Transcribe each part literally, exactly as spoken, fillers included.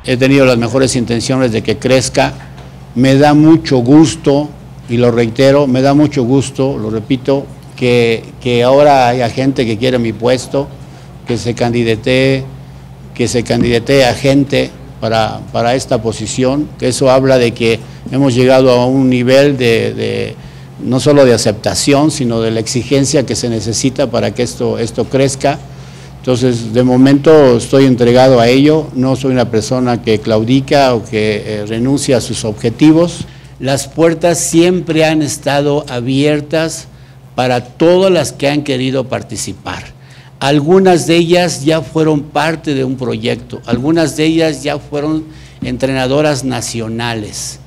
he tenido las mejores intenciones de que crezca. Me da mucho gusto, y lo reitero, me da mucho gusto, lo repito, que, que ahora haya gente que quiere mi puesto, que se candidate, que se candidate a gente para, para esta posición, que eso habla de que hemos llegado a un nivel de, de no solo de aceptación, sino de la exigencia que se necesita para que esto, esto crezca. Entonces, de momento estoy entregado a ello, no soy una persona que claudica o que eh, renuncia a sus objetivos. Las puertas siempre han estado abiertas para todas las que han querido participar. Algunas de ellas ya fueron parte de un proyecto, algunas de ellas ya fueron entrenadoras nacionales.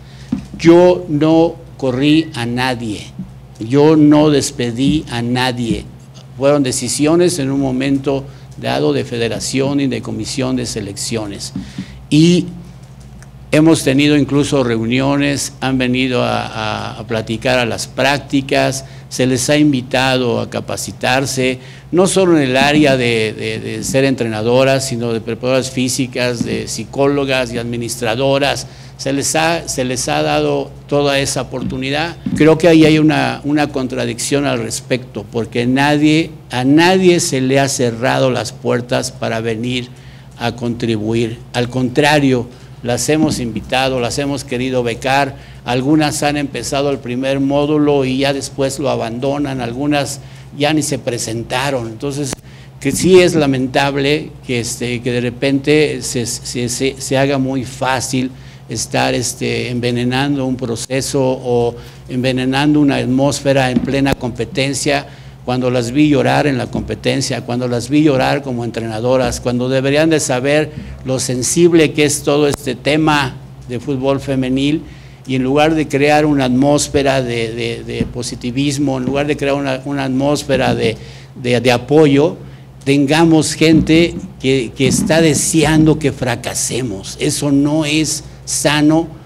Yo no corrí a nadie, yo no despedí a nadie. Fueron decisiones en un momento dado de federación y de comisión de selecciones. Y hemos tenido incluso reuniones, han venido a, a, a platicar a las prácticas, se les ha invitado a capacitarse, no solo en el área de, de, de ser entrenadoras, sino de preparadoras físicas, de psicólogas y administradoras. Se les ha, se les ha dado toda esa oportunidad. Creo que ahí hay una, una contradicción al respecto, porque nadie, a nadie se le ha cerrado las puertas para venir a contribuir. Al contrario, las hemos invitado, las hemos querido becar. Algunas han empezado el primer módulo y ya después lo abandonan, algunas ya ni se presentaron. Entonces, que sí es lamentable que, este, que de repente se, se, se, se haga muy fácil estar este, envenenando un proceso o envenenando una atmósfera en plena competencia, cuando las vi llorar en la competencia, cuando las vi llorar como entrenadoras, cuando deberían de saber lo sensible que es todo este tema de fútbol femenil, y en lugar de crear una atmósfera de, de, de positivismo, en lugar de crear una, una atmósfera de, de, de apoyo, tengamos gente que, que está deseando que fracasemos. Eso no es sano